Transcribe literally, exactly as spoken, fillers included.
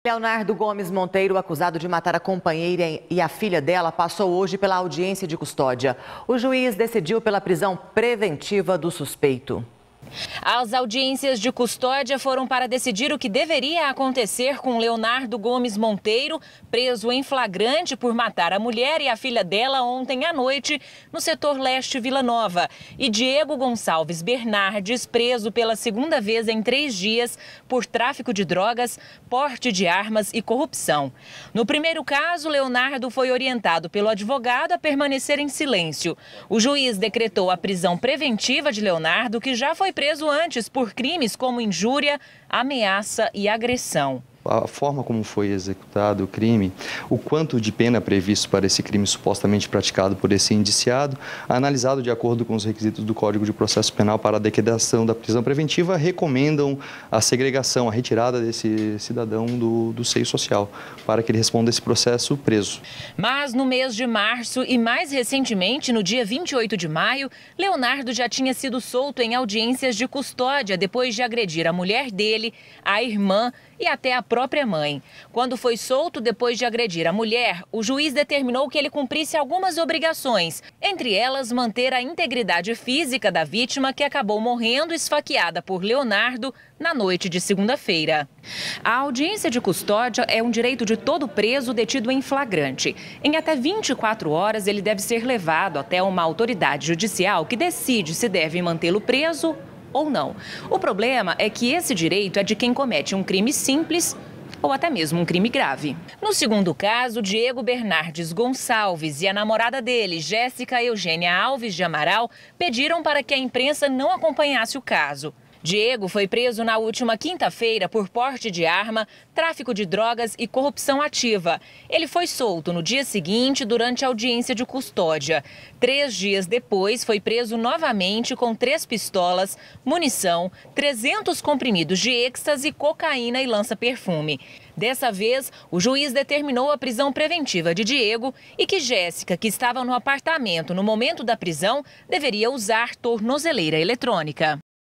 Leonardo Gomes Monteiro, acusado de matar a companheira e a filha dela, passou hoje pela audiência de custódia. O juiz decidiu pela prisão preventiva do suspeito. As audiências de custódia foram para decidir o que deveria acontecer com Leonardo Gomes Monteiro, preso em flagrante por matar a mulher e a filha dela ontem à noite no setor leste Vila Nova, e Diego Gonçalves Bernardes, preso pela segunda vez em três dias por tráfico de drogas, porte de armas e corrupção. No primeiro caso, Leonardo foi orientado pelo advogado a permanecer em silêncio. O juiz decretou a prisão preventiva de Leonardo, que já foi preso antes por crimes como injúria, ameaça e agressão. A forma como foi executado o crime, o quanto de pena previsto para esse crime supostamente praticado por esse indiciado, analisado de acordo com os requisitos do Código de Processo Penal para a decretação da prisão preventiva, recomendam a segregação, a retirada desse cidadão do, do seio social, para que ele responda esse processo preso. Mas no mês de março e mais recentemente, no dia vinte e oito de maio, Leonardo já tinha sido solto em audiências de custódia depois de agredir a mulher dele, a irmã e até a própria mãe. Quando foi solto depois de agredir a mulher, o juiz determinou que ele cumprisse algumas obrigações, entre elas manter a integridade física da vítima, que acabou morrendo esfaqueada por Leonardo na noite de segunda-feira. A audiência de custódia é um direito de todo preso detido em flagrante. Em até vinte e quatro horas, ele deve ser levado até uma autoridade judicial que decide se deve mantê-lo preso ou não. O problema é que esse direito é de quem comete um crime simples ou até mesmo um crime grave. No segundo caso, Diego Bernardes Gonçalves e a namorada dele, Jéssica Eugênia Alves de Amaral, pediram para que a imprensa não acompanhasse o caso. Diego foi preso na última quinta-feira por porte de arma, tráfico de drogas e corrupção ativa. Ele foi solto no dia seguinte durante a audiência de custódia. Três dias depois, foi preso novamente com três pistolas, munição, trezentos comprimidos de êxtase, cocaína e lança-perfume. Dessa vez, o juiz determinou a prisão preventiva de Diego e que Jéssica, que estava no apartamento no momento da prisão, deveria usar tornozeleira eletrônica.